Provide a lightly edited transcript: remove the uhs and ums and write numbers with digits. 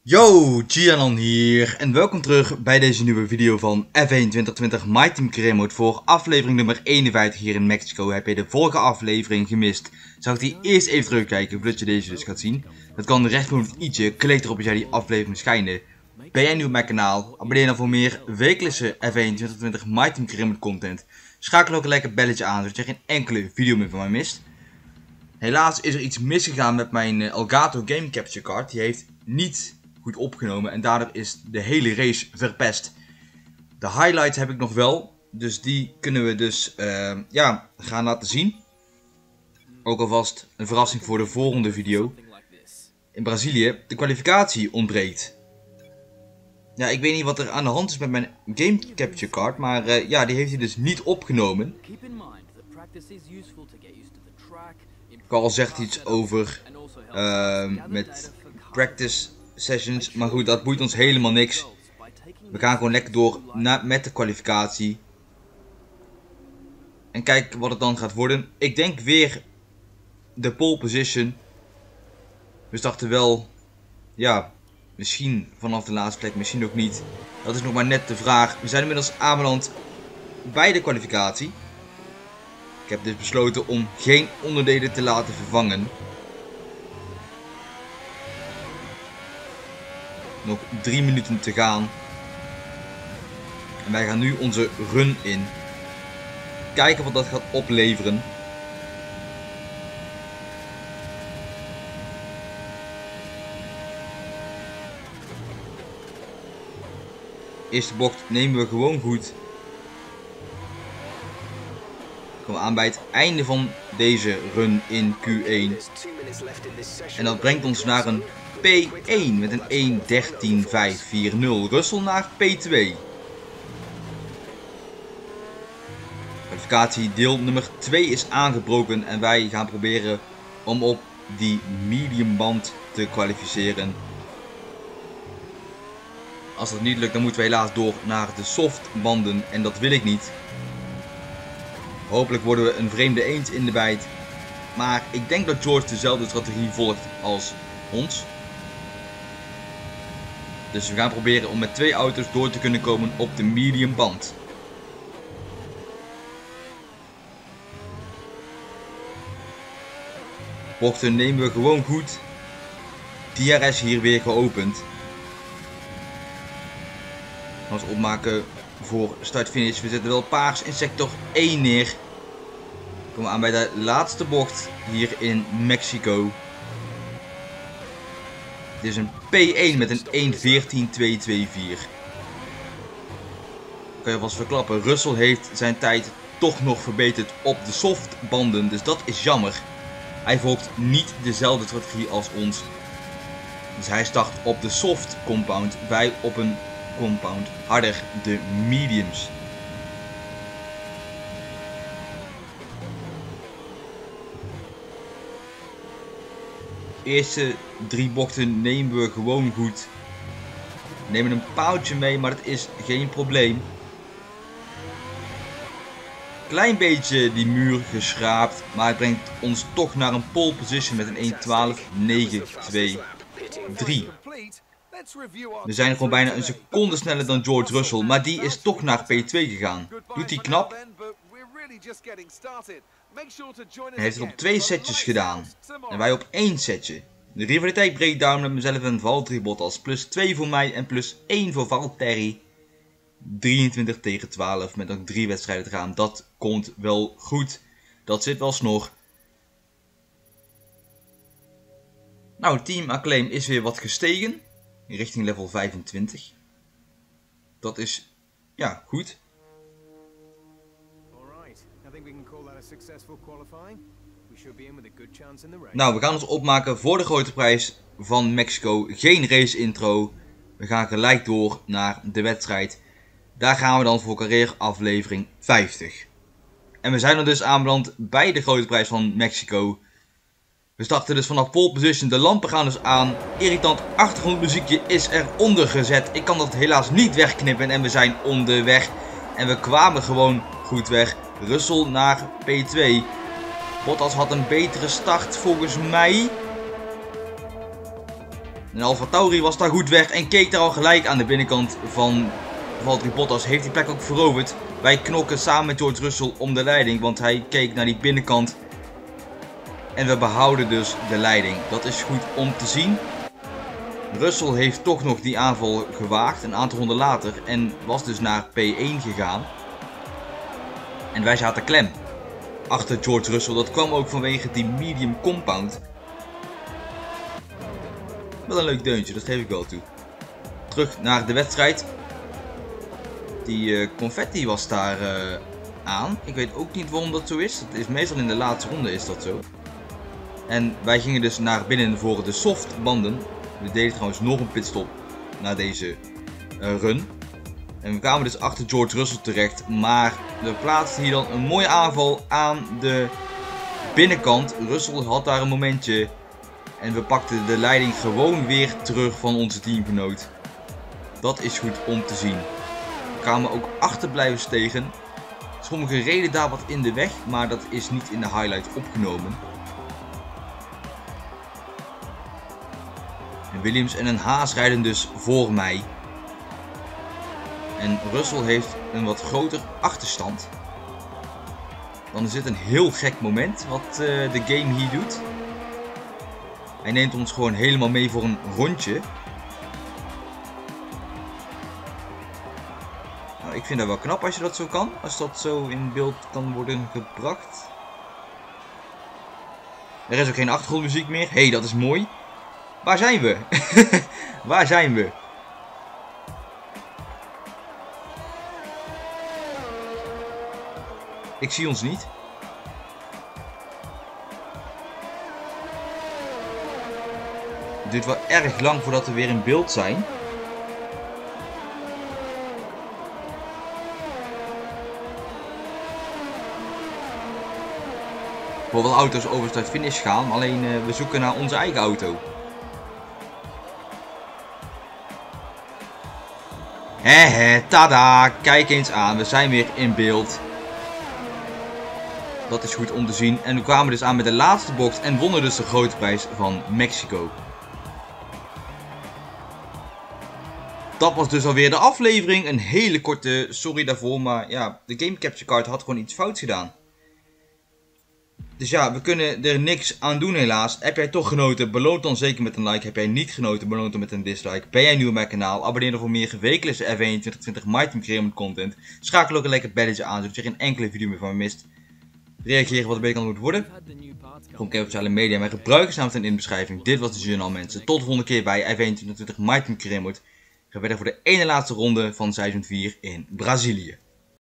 Yo, Gianon hier en welkom terug bij deze nieuwe video van F1 2020 My Team Career Mode voor aflevering nummer 51 hier in Mexico. Heb je de vorige aflevering gemist, zou ik die eerst even terugkijken voordat je deze dus gaat zien. Dat kan rechtboven het i'tje, klik erop als jij die aflevering schijnen. Ben jij nieuw op mijn kanaal, abonneer dan voor meer wekelijkse F1 2020 My Team Career Mode content. Schakel ook een lekker belletje aan zodat je geen enkele video meer van mij mist. Helaas is er iets misgegaan met mijn Elgato Game Capture Card, die heeft niet goed opgenomen en daardoor is de hele race verpest. De highlights heb ik nog wel, dus die kunnen we dus gaan laten zien. Ook alvast een verrassing voor de volgende video. In Brazilië, de kwalificatie ontbreekt. Ja, ik weet niet wat er aan de hand is met mijn Game Capture Card, maar die heeft hij dus niet opgenomen. Carl zegt iets over met practice sessions, maar goed, dat boeit ons helemaal niks. We gaan gewoon lekker door met de kwalificatie. En kijken wat het dan gaat worden. Ik denk weer de pole position. We starten wel, ja, misschien vanaf de laatste plek, misschien ook niet. Dat is nog maar net de vraag. We zijn inmiddels aanbeland bij de kwalificatie. Ik heb dus besloten om geen onderdelen te laten vervangen. Nog 3 minuten te gaan. En wij gaan nu onze run in. Kijken wat dat gaat opleveren. Eerste bocht nemen we gewoon goed. Komen we aan bij het einde van deze run in Q1. En dat brengt ons naar een P1 met een 1.13.540. Russell naar P2. Kwalificatie deel nummer 2 is aangebroken en wij gaan proberen om op die medium band te kwalificeren. Als dat niet lukt, dan moeten we helaas door naar de soft banden en dat wil ik niet. Hopelijk worden we een vreemde eend in de bijt. Maar ik denk dat George dezelfde strategie volgt als ons. Dus we gaan proberen om met 2 auto's door te kunnen komen op de medium band. Bochten nemen we gewoon goed. DRS hier weer geopend. Als we opmaken voor start-finish. We zetten wel paars in sector 1 neer. We komen aan bij de laatste bocht hier in Mexico. Dit is een P1 met een 1.14.224. Kan je vast verklappen. Russell heeft zijn tijd toch nog verbeterd op de softbanden. Dus dat is jammer. Hij volgt niet dezelfde strategie als ons. Dus hij start op de soft compound. Wij op een compound harder, de mediums. De eerste 3 bochten nemen we gewoon goed. We nemen een paaltje mee, maar dat is geen probleem. Klein beetje die muur geschraapt, maar het brengt ons toch naar een pole position met een 1.12.923. We zijn gewoon bijna een seconde sneller dan George Russell, maar die is toch naar P2 gegaan. Doet hij knap? Hij heeft het op 2 setjes gedaan. En wij op 1 setje. De rivaliteit breakdown met mezelf en Valtteri Bottas. Plus 2 voor mij en plus 1 voor Valtteri. 23 tegen 12 met nog 3 wedstrijden te gaan. Dat komt wel goed. Dat zit wel snor. Nou, Team Acclaim is weer wat gestegen. Richting level 25. Dat is, ja, goed. Nou, we gaan ons opmaken voor de grote prijs van Mexico. Geen race intro. We gaan gelijk door naar de wedstrijd. Daar gaan we dan voor carrière aflevering 50. En we zijn er dus aanbeland bij de grote prijs van Mexico. We starten dus vanaf pole position. De lampen gaan dus aan. Irritant achtergrondmuziekje is eronder gezet. Ik kan dat helaas niet wegknippen en we zijn onderweg. En we kwamen gewoon goed weg. Russell naar P2. Bottas had een betere start volgens mij. En AlphaTauri was daar goed weg en keek daar al gelijk aan de binnenkant van Valtteri Bottas. Heeft die plek ook veroverd. Wij knokken samen met George Russell om de leiding, want hij keek naar die binnenkant. En we behouden dus de leiding. Dat is goed om te zien. Russell heeft toch nog die aanval gewaagd een aantal ronden later en was dus naar P1 gegaan. En wij zaten klem achter George Russell. Dat kwam ook vanwege die medium compound. Wel een leuk deuntje, dat geef ik wel toe. Terug naar de wedstrijd. Die confetti was daar aan. Ik weet ook niet waarom dat zo is. Het is meestal in de laatste ronde is dat zo. En wij gingen dus naar binnen voor de softbanden. We deden trouwens nog een pitstop na deze run. En we kwamen dus achter George Russell terecht. Maar we plaatsten hier dan een mooie aanval aan de binnenkant. Russell had daar een momentje. En we pakten de leiding gewoon weer terug van onze teamgenoot. Dat is goed om te zien. We kwamen ook achterblijvers tegen. Sommigen reden daar wat in de weg, maar dat is niet in de highlight opgenomen. En Williams en een Haas rijden dus voor mij. En Russell heeft een wat groter achterstand. Dan is dit een heel gek moment wat de game hier doet. Hij neemt ons gewoon helemaal mee voor een rondje. Nou, ik vind dat wel knap als je dat zo kan. Als dat zo in beeld kan worden gebracht. Er is ook geen achtergrondmuziek meer. Hé, dat is mooi. Waar zijn we? Waar zijn we? Ik zie ons niet. Het duurt wel erg lang voordat we weer in beeld zijn. Bijvoorbeeld auto's over start finish gaan, alleen we zoeken naar onze eigen auto. Tada, kijk eens aan, we zijn weer in beeld. Dat is goed om te zien. En we kwamen dus aan met de laatste bocht en wonnen dus de grote prijs van Mexico. Dat was dus alweer de aflevering. Een hele korte, sorry daarvoor, maar ja, de Game Capture Card had gewoon iets fouts gedaan. Dus ja, we kunnen er niks aan doen helaas. Heb jij toch genoten? Beloon dan zeker met een like. Heb jij niet genoten? Beloon dan met een dislike. Ben jij nieuw op mijn kanaal? Abonneer dan voor meer wekelijkse F1 2020 My Team Creator content. Schakel ook een lekker belletje aan, zodat je geen enkele video meer van me mist. Reageren wat er beter kan moet worden. Kom kijken op sociale media. Mijn gebruikersnaam staat in de beschrijving. Dit was de journaal mensen. Tot de volgende keer bij F1 2020 My Team Creator. Ga verder voor de ene laatste ronde van seizoen 4 in Brazilië.